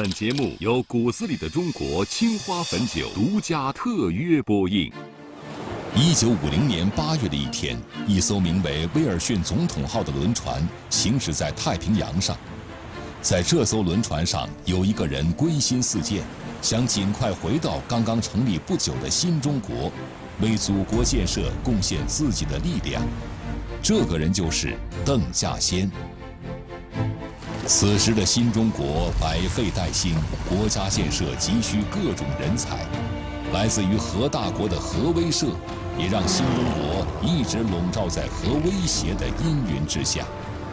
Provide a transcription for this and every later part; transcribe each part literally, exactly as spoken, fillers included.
本节目由骨子里的中国青花汾酒独家特约播映。 一九五零年八月的一天，一艘名为威尔逊总统号的轮船行驶在太平洋上。在这艘轮船上，有一个人归心似箭，想尽快回到刚刚成立不久的新中国，为祖国建设贡献自己的力量。这个人就是邓稼先。此时的新中国百废待兴，国家建设急需各种人才。来自于核大国的核威慑，也让新中国一直笼罩在核威胁的阴云之下。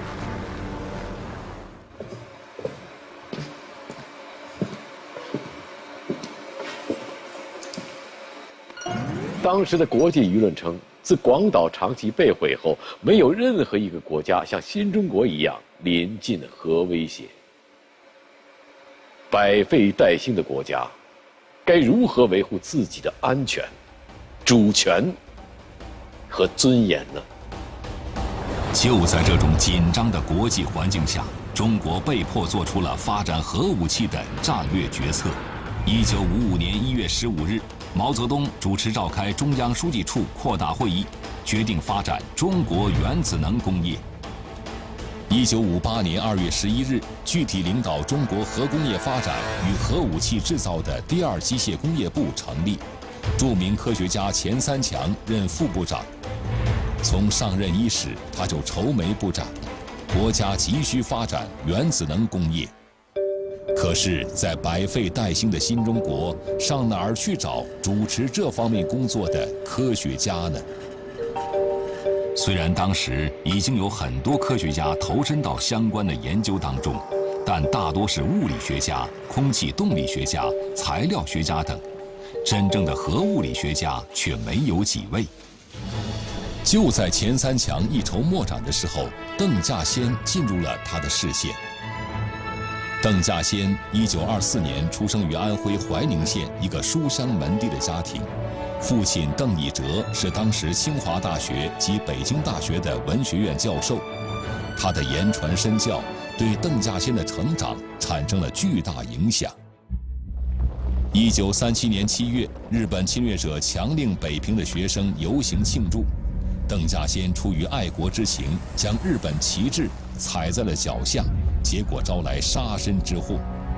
当时的国际舆论称，自广岛长崎被毁后，没有任何一个国家像新中国一样临近核威胁。百废待兴的国家，该如何维护自己的安全、主权和尊严呢？ 就在这种紧张的国际环境下，中国被迫做出了发展核武器的战略决策。一九五五年一月十五日，毛泽东主持召开中央书记处扩大会议，决定发展中国原子能工业。一九五八年二月十一日，具体领导中国核工业发展与核武器制造的第二机械工业部成立，著名科学家钱三强任副部长。从上任伊始，他就愁眉不展，国家急需发展原子能工业。可是，在百废待兴的新中国，上哪儿去找主持这方面工作的科学家呢？虽然当时已经有很多科学家投身到相关的研究当中，但大多是物理学家、空气动力学家、材料学家等，真正的核物理学家却没有几位。就在钱三强一筹莫展的时候，邓稼先进入了他的视线。邓稼先一九二四年出生于安徽怀宁县一个书香门第的家庭，父亲邓以哲是当时清华大学及北京大学的文学院教授，他的言传身教对邓稼先的成长产生了巨大影响。一九三七年七月，日本侵略者强令北平的学生游行庆祝，邓稼先出于爱国之情，将日本旗帜踩在了脚下，结果招来杀身之祸。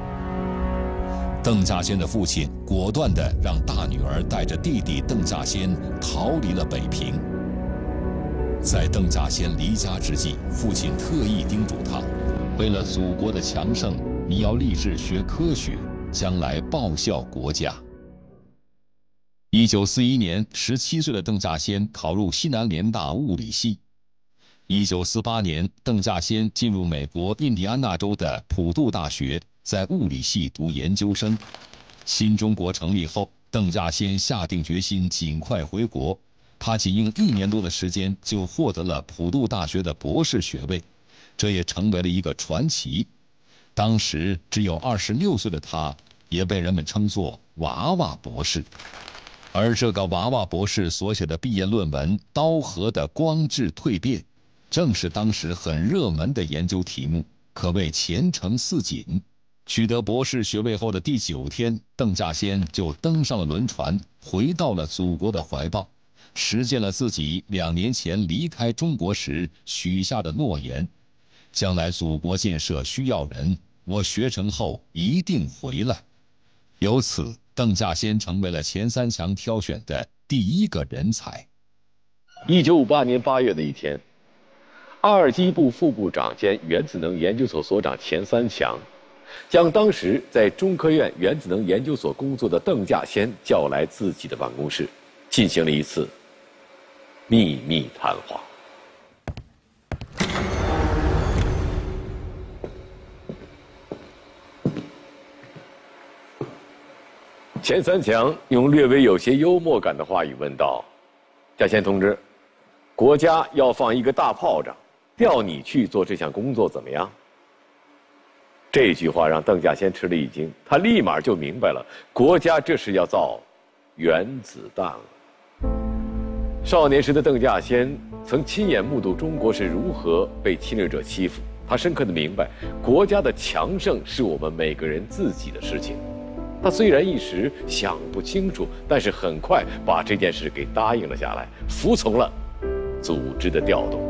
邓稼先的父亲果断地让大女儿带着弟弟邓稼先逃离了北平。在邓稼先离家之际，父亲特意叮嘱他，为了祖国的强盛，你要立志学科学，将来报效国家。一九四一年，十七岁的邓稼先考入西南联大物理系。一九四八年，邓稼先进入美国印第安纳州的普渡大学，在物理系读研究生。新中国成立后，邓稼先下定决心尽快回国。他仅用一年多的时间就获得了普渡大学的博士学位，这也成为了一个传奇。当时只有二十六岁的他，也被人们称作“娃娃博士”。而这个娃娃博士所写的毕业论文《刀核的光质蜕变》，正是当时很热门的研究题目，可谓前程似锦。取得博士学位后的第九天，邓稼先就登上了轮船，回到了祖国的怀抱，实现了自己两年前离开中国时许下的诺言：将来祖国建设需要人，我学成后一定回来。由此，邓稼先成为了钱三强挑选的第一个人才。 一九五八年八月的一天，二机部副部长兼原子能研究所所长钱三强，将当时在中科院原子能研究所工作的邓稼先叫来自己的办公室，进行了一次秘密谈话。钱三强用略微有些幽默感的话语问道：“稼先同志，国家要放一个大炮仗，调你去做这项工作怎么样？”这句话让邓稼先吃了一惊，他立马就明白了，国家这是要造原子弹了。少年时的邓稼先曾亲眼目睹中国是如何被侵略者欺负， 他深刻地明白，国家的强盛是我们每个人自己的事情。他虽然一时想不清楚，但是很快把这件事给答应了下来，服从了组织的调动。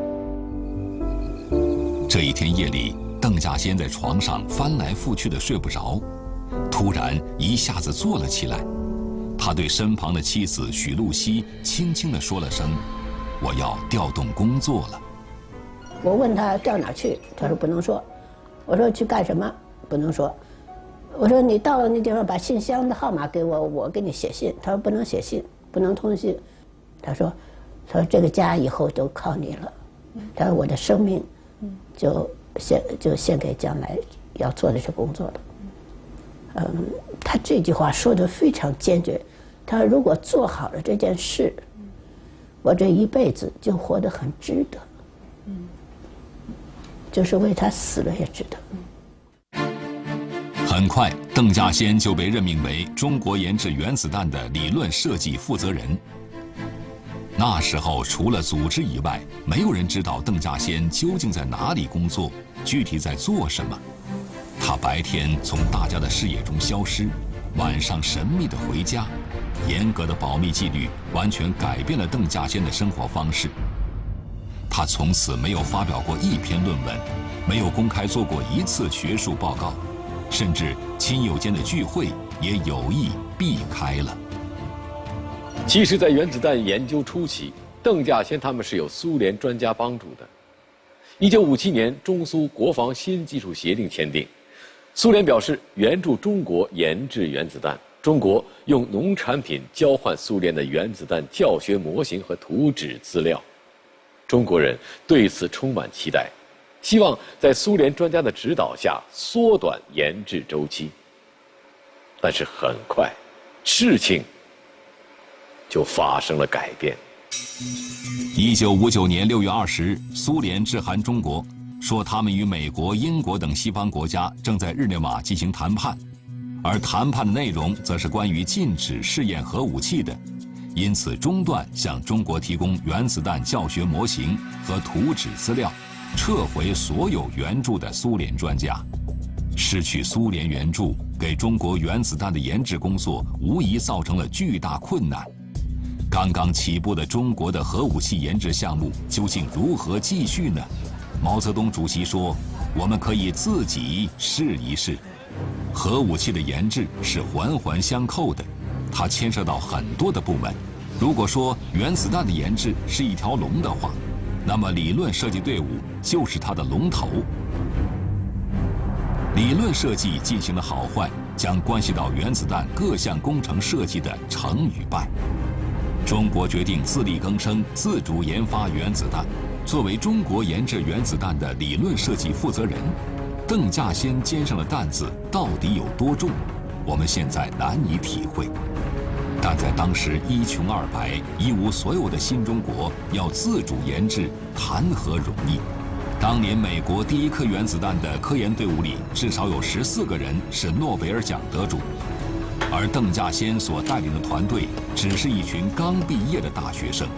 这一天夜里，邓稼先在床上翻来覆去的睡不着，突然一下子坐了起来。他对身旁的妻子许露西轻轻地说了声：“我要调动工作了。” 我问他调哪去，他说不能说。我说去干什么？不能说。我说你到了那地方把信箱的号码给我，我给你写信。他说不能写信，不能通信。他说，他说这个家以后都靠你了。他说我的生命就献就献给将来要做的这工作了。嗯，他这句话说得非常坚决。他说如果做好了这件事，我这一辈子就活得很值得。就是为他死了也值得。 很快，邓稼先就被任命为中国研制原子弹的理论设计负责人。那时候，除了组织以外，没有人知道邓稼先究竟在哪里工作，具体在做什么。他白天从大家的视野中消失，晚上神秘地回家。严格的保密纪律完全改变了邓稼先的生活方式。他从此没有发表过一篇论文，没有公开做过一次学术报告，甚至亲友间的聚会也有意避开了。 其实，在原子弹研究初期，邓稼先他们是有苏联专家帮助的。一九五七年，中苏国防新技术协定签订，苏联表示援助中国研制原子弹，中国用农产品交换苏联的原子弹教学模型和图纸资料。中国人对此充满期待，希望在苏联专家的指导下缩短研制周期。但是很快，事情就发生了改变。 一九五九年六月二十日，苏联致函中国，说他们与美国、英国等西方国家正在日内瓦进行谈判，而谈判的内容则是关于禁止试验核武器的。因此中断向中国提供原子弹教学模型和图纸资料，撤回所有援助的苏联专家。失去苏联援助，给中国原子弹的研制工作无疑造成了巨大困难。刚刚起步的中国的核武器研制项目究竟如何继续呢？毛泽东主席说：“我们可以自己试一试。”核武器的研制是环环相扣的，它牵涉到很多的部门。如果说原子弹的研制是一条龙的话，那么理论设计队伍就是它的龙头。理论设计进行的好坏，将关系到原子弹各项工程设计的成与败。中国决定自力更生，自主研发原子弹。作为中国研制原子弹的理论设计负责人，邓稼先肩上的担子到底有多重，我们现在难以体会。但在当时一穷二白、一无所有的新中国，要自主研制，谈何容易？当年美国第一颗原子弹的科研队伍里，至少有十四个人是诺贝尔奖得主，而邓稼先所带领的团队只是一群刚毕业的大学生。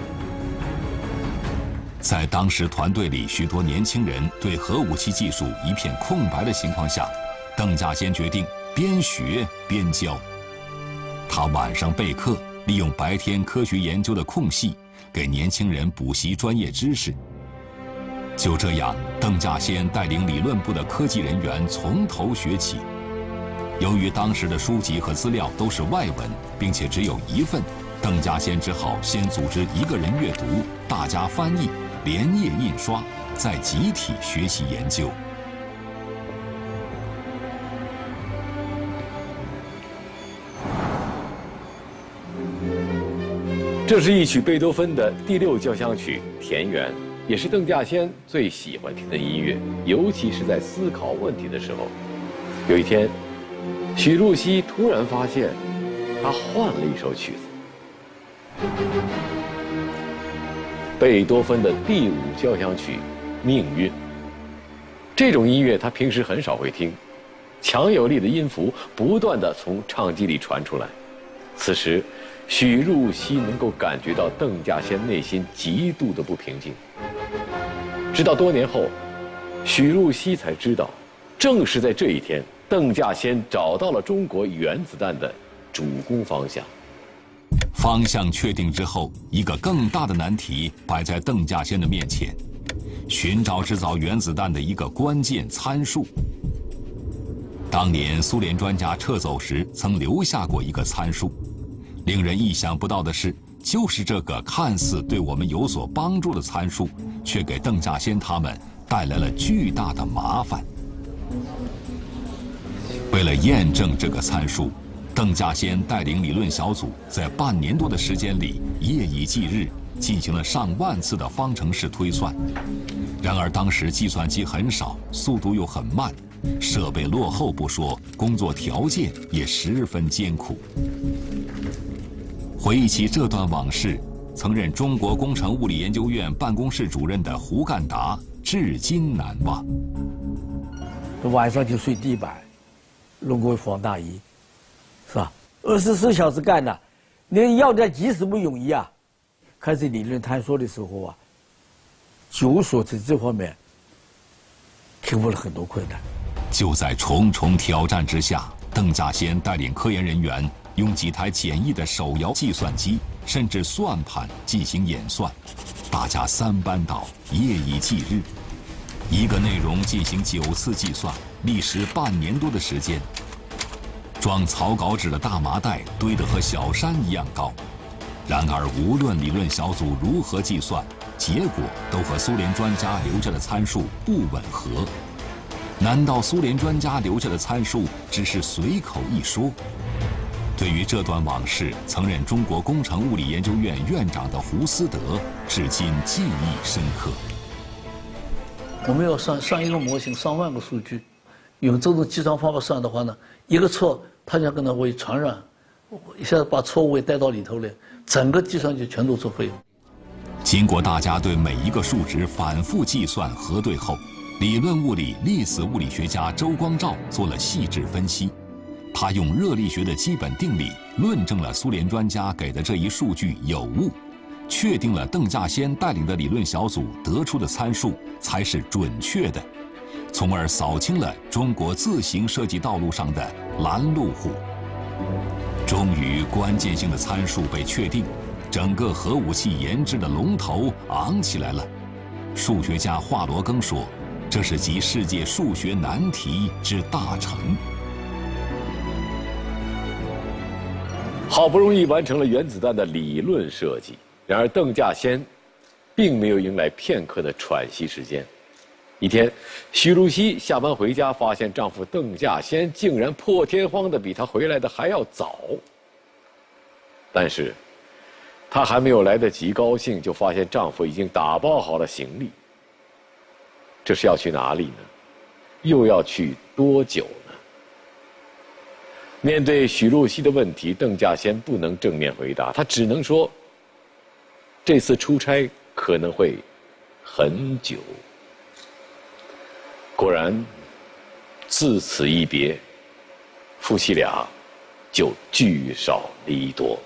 在当时团队里许多年轻人对核武器技术一片空白的情况下，邓稼先决定边学边教。他晚上备课，利用白天科学研究的空隙，给年轻人补习专业知识。就这样，邓稼先带领理论部的科技人员从头学起。由于当时的书籍和资料都是外文，并且只有一份，邓稼先只好先组织一个人阅读，大家翻译，连夜印刷，再集体学习研究。 这是一曲贝多芬的第六交响曲《田园》，也是邓稼先最喜欢听的音乐，尤其是在思考问题的时候。有一天，许露西突然发现，他换了一首曲子。贝多芬的第五交响曲《命运》，这种音乐他平时很少会听，强有力的音符不断地从唱机里传出来。此时，许露西能够感觉到邓稼先内心极度的不平静。直到多年后， 许入熙才知道，正是在这一天，邓稼先找到了中国原子弹的主攻方向。 方向确定之后，一个更大的难题摆在邓稼先的面前：寻找制造原子弹的一个关键参数。当年苏联专家撤走时，曾留下过一个参数。令人意想不到的是，就是这个看似对我们有所帮助的参数，却给邓稼先他们带来了巨大的麻烦。为了验证这个参数，邓稼先带领理论小组在半年多的时间里，夜以继日进行了上万次的方程式推算。然而当时计算机很少，速度又很慢，设备落后不说，工作条件也十分艰苦。回忆起这段往事，曾任中国工程物理研究院办公室主任的胡干达至今难忘。 晚上就睡地板，弄个防大衣，是吧？二十四小时干的，你要在急时不容易啊。开始理论探索的时候啊，就说在这方面克服了很多困难。 就在重重挑战之下，邓稼先带领科研人员用几台简易的手摇计算机，甚至算盘进行演算，大家三班倒，夜以继日，一个内容进行九次计算，历时半年多的时间。装草稿纸的大麻袋堆得和小山一样高，然而无论理论小组如何计算，结果都和苏联专家留下的参数不吻合。难道苏联专家留下的参数只是随口一说？对于这段往事，曾任中国工程物理研究院院长的胡思德至今记忆深刻。 我们要算算一个模型，上万个数据，用这种计算方法算的话呢，一个错它就可能会传染，一下子把错误也带到里头来，整个计算就全都作废了。 经过大家对每一个数值反复计算核对后，理论物理历史物理学家周光召做了细致分析。他用热力学的基本定理论证了苏联专家给的这一数据有误，确定了邓稼先带领的理论小组得出的参数才是准确的，从而扫清了中国自行设计道路上的拦路虎。终于，关键性的参数被确定，整个核武器研制的龙头昂起来了。数学家华罗庚说，这是集世界数学难题之大成。 好不容易完成了原子弹的理论设计，然而邓稼先并没有迎来片刻的喘息时间。一天，许如熙下班回家，发现丈夫邓稼先竟然破天荒的比她回来的还要早。但是，她还没有来得及高兴，就发现丈夫已经打包好了行李。这是要去哪里呢？又要去多久呢？面对许如熙的问题，邓稼先不能正面回答，他只能说：“这次出差可能会很久。”果然，自此一别，夫妻俩就聚少离多。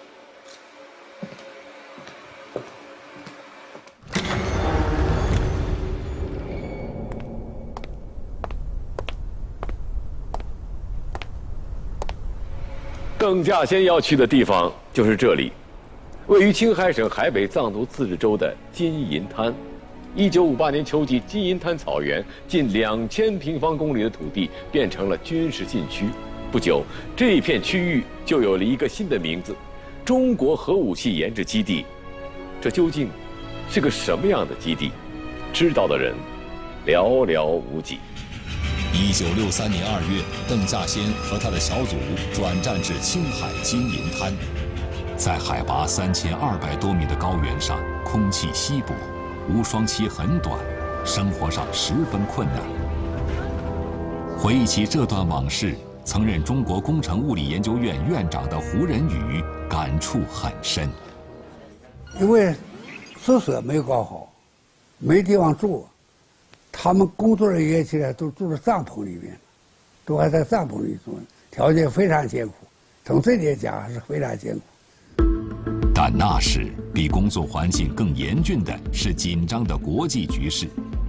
邓稼先要去的地方就是这里，位于青海省海北藏族自治州的金银滩。一九五八年秋季，金银滩草原近两千平方公里的土地变成了军事禁区。不久，这一片区域就有了一个新的名字——中国核武器研制基地。这究竟是个什么样的基地？知道的人寥寥无几。 一九六三年二月，邓稼先和他的小组转战至青海金银滩。在海拔三千二百多米的高原上，空气稀薄，无霜期很短，生活上十分困难。回忆起这段往事，曾任中国工程物理研究院院长的胡仁宇感触很深。 因为宿舍没有搞好，没地方住。他们工作人员起来都住在帐篷里面，都还在帐篷里住，条件非常艰苦。从这点讲还是非常艰苦。 但那时比工作环境更严峻的是紧张的国际局势。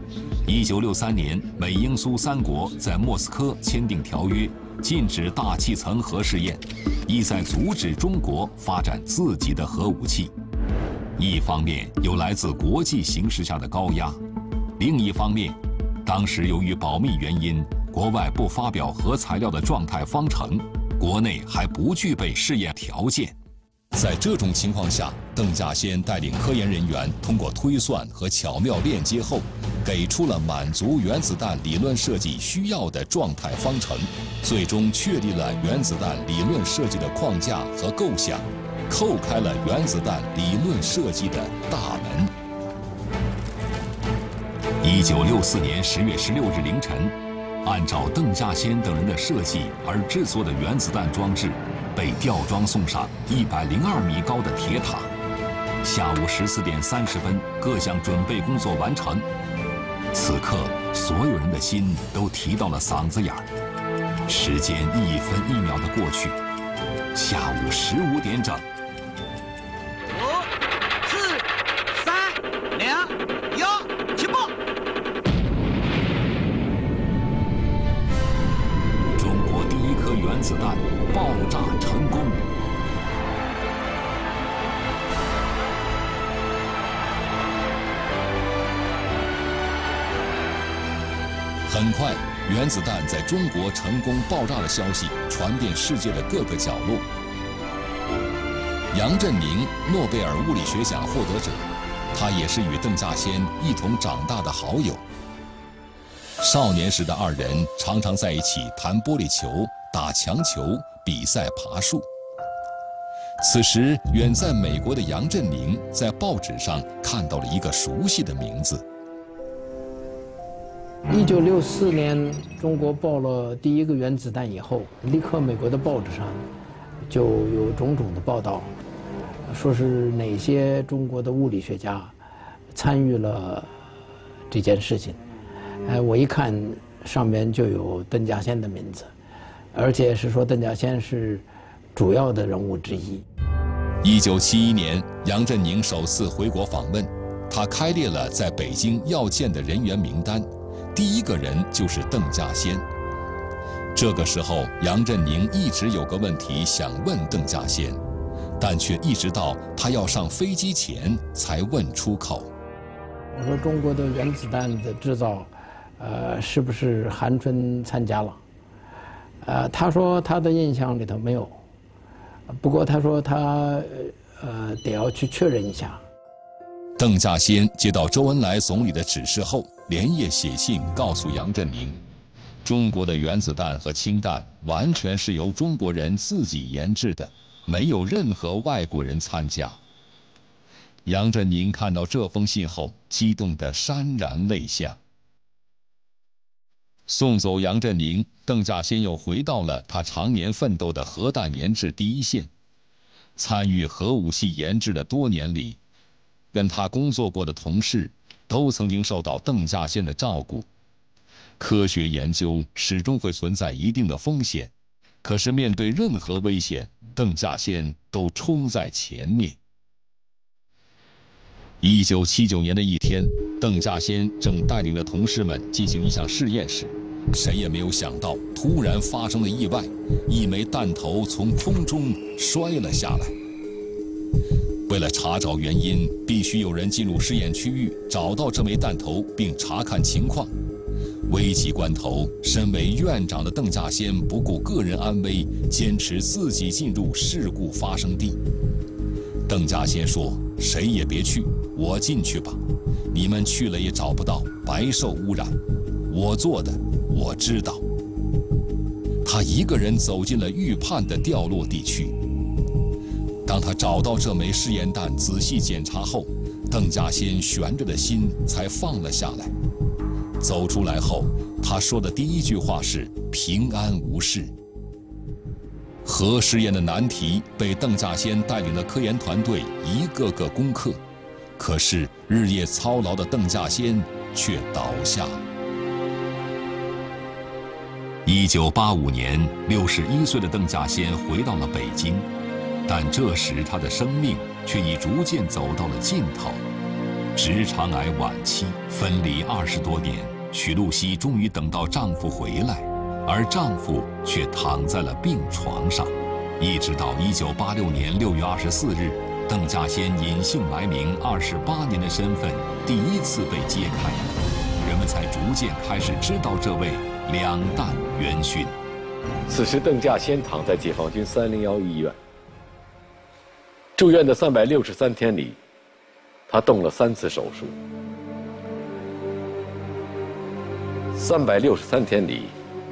一九六三年，美英苏三国在莫斯科签订条约，禁止大气层核试验，意在阻止中国发展自己的核武器。一方面有来自国际形势下的高压，另一方面，当时由于保密原因，国外不发表核材料的状态方程，国内还不具备试验条件。在这种情况下，邓稼先带领科研人员通过推算和巧妙链接后，给出了满足原子弹理论设计需要的状态方程，最终确立了原子弹理论设计的框架和构想，叩开了原子弹理论设计的大门。一九六四年十月十六日凌晨，按照邓稼先等人的设计而制作的原子弹装置被吊装送上一百零二米高的铁塔。下午十四点三十分，各项准备工作完成。此刻，所有人的心都提到了嗓子眼儿。时间一分一秒的过去，下午十五点整。 五、四、三、两、一，起步！ 中国第一颗原子弹爆炸成功。很快，原子弹在中国成功爆炸的消息传遍世界的各个角落。杨振宁，诺贝尔物理学奖获得者，他也是与邓稼先一同长大的好友。少年时的二人常常在一起弹玻璃球、打墙球、比赛爬树。此时，远在美国的杨振宁在报纸上看到了一个熟悉的名字。 一九六四年，中国爆了第一个原子弹以后，立刻美国的报纸上就有种种的报道，说是哪些中国的物理学家参与了这件事情。哎，我一看上面就有邓稼先的名字，而且是说邓稼先是主要的人物之一。 一九七一年，杨振宁首次回国访问，他开列了在北京要见的人员名单。第一个人就是邓稼先。这个时候，杨振宁一直有个问题想问邓稼先，但却一直到他要上飞机前才问出口。 我说中国的原子弹的制造，呃，是不是韩春参加了？呃，他说他的印象里头没有，不过他说他呃得要去确认一下。 邓稼先接到周恩来总理的指示后，连夜写信告诉杨振宁，中国的原子弹和氢弹完全是由中国人自己研制的，没有任何外国人参加。杨振宁看到这封信后，激动得潸然泪下。送走杨振宁，邓稼先又回到了他常年奋斗的核弹研制第一线。参与核武器研制的多年里，跟他工作过的同事都曾经受到邓稼先的照顾。科学研究始终会存在一定的风险，可是面对任何危险，邓稼先都冲在前面。一九七九年的一天，邓稼先正带领着同事们进行一项试验时，谁也没有想到，突然发生了意外，一枚弹头从空中摔了下来。为了查找原因，必须有人进入试验区域，找到这枚弹头并查看情况。危急关头，身为院长的邓稼先不顾个人安危，坚持自己进入事故发生地。邓稼先说：“谁也别去，我进去吧。你们去了也找不到，白受污染。我做的，我知道。”他一个人走进了预判的掉落地区。当他找到这枚试验弹，仔细检查后，邓稼先悬着的心才放了下来。走出来后，他说的第一句话是“平安无事”。核试验的难题被邓稼先带领的科研团队一个个攻克，可是日夜操劳的邓稼先却倒下。一九八五年，六十一岁的邓稼先回到了北京。但这时他的生命却已逐渐走到了尽头，直肠癌晚期，分离二十多年， 许露西终于等到丈夫回来，而丈夫却躺在了病床上。一直到一九八六年六月二十四日，邓稼先隐姓埋名二十八年的身份第一次被揭开，人们才逐渐开始知道这位两弹元勋。 此时，邓稼先躺在解放军三零幺医院，住院的三百六十三天里，他动了三次手术。三百六十三天里，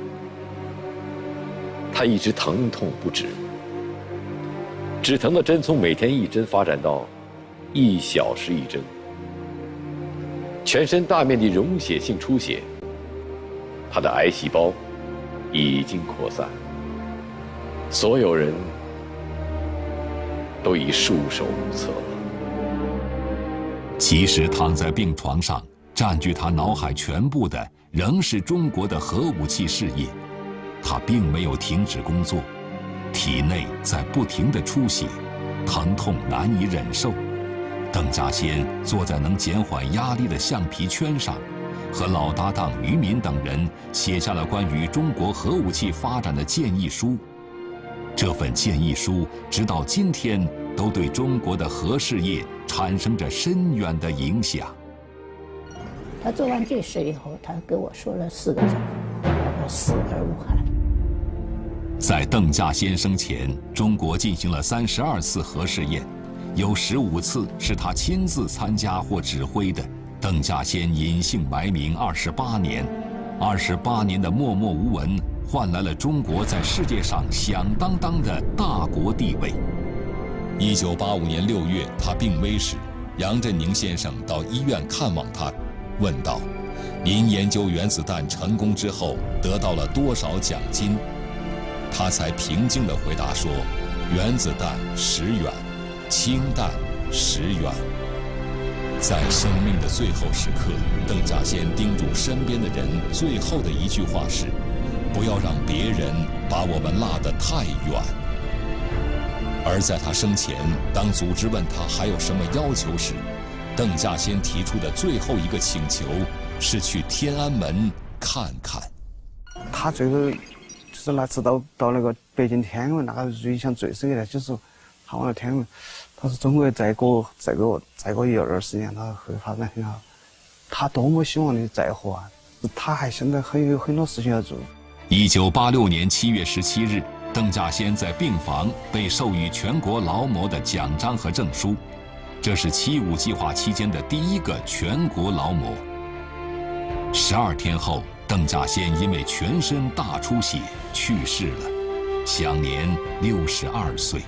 他一直疼痛不止。止疼的针从每天一针发展到一小时一针，全身大面积溶血性出血，他的癌细胞已经扩散，所有人都已束手无策了。 其实躺在病床上，占据他脑海全部的仍是中国的核武器事业。他并没有停止工作，体内在不停地出血，疼痛难以忍受。邓稼先坐在能减缓压力的橡皮圈上，和老搭档于敏等人写下了关于中国核武器发展的建议书。这份建议书直到今天都对中国的核事业产生着深远的影响。 他做完这事以后，他跟我说了四个字：死而无憾。 在邓稼先生前，中国进行了三十二次核试验，有十五次是他亲自参加或指挥的。邓稼先隐姓埋名二十八年，二十八年的默默无闻，换来了中国在世界上响当当的大国地位。 一九八五年六月，他病危时，杨振宁先生到医院看望他，问道：“您研究原子弹成功之后，得到了多少奖金？”他才平静地回答说：“原子弹十元，氢弹十元。”在生命的最后时刻，邓稼先叮嘱身边的人最后的一句话是：“不要让别人把我们拉得太远。”而在他生前，当组织问他还有什么要求时，邓稼先提出的最后一个请求是去天安门看看。 他最后就是那次到到那个北京天安门，那个印象最深的就是他往那天安门，他说中国再过再过再过一二十年，他会发展很好。他多么希望你再活啊！他还现在还有很多事情要做。 一九八六年七月十七日，邓稼先在病房被授予全国劳模的奖章和证书，这是七五计划期间的第一个全国劳模。十二天后，邓稼先因为全身大出血去世了，享年六十二岁。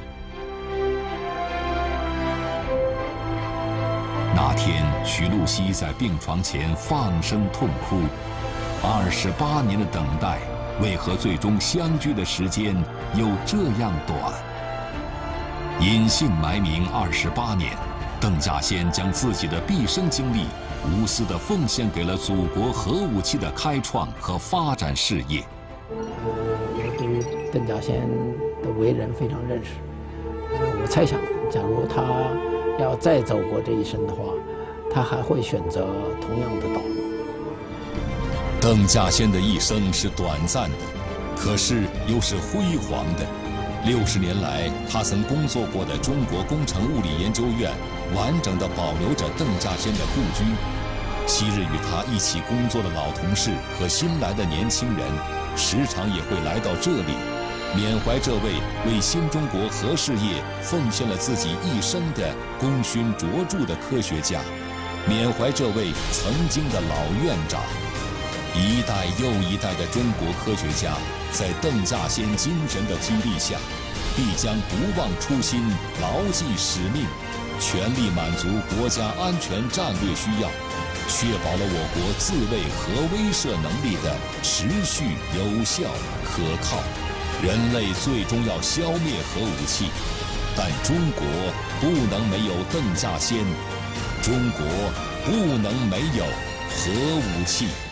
那天，徐露西在病床前放声痛哭。二十八年的等待，为何最终相聚的时间又这样短？隐姓埋名二十八年，邓稼先将自己的毕生精力无私地奉献给了祖国核武器的开创和发展事业。 我对于邓稼先的为人非常认识，我猜想，假如他要再走过这一生的话，他还会选择同样的道路。 邓稼先的一生是短暂的，可是又是辉煌的。六十年来，他曾工作过的中国工程物理研究院完整地保留着邓稼先的故居。昔日与他一起工作的老同事和新来的年轻人，时常也会来到这里，缅怀这位为新中国核事业奉献了自己一生的功勋卓著的科学家，缅怀这位曾经的老院长。一代又一代的中国科学家在邓稼先精神的激励下，必将不忘初心，牢记使命，全力满足国家安全战略需要，确保了我国自卫核威慑能力的持续有效可靠。人类最终要消灭核武器，但中国不能没有邓稼先，中国不能没有核武器。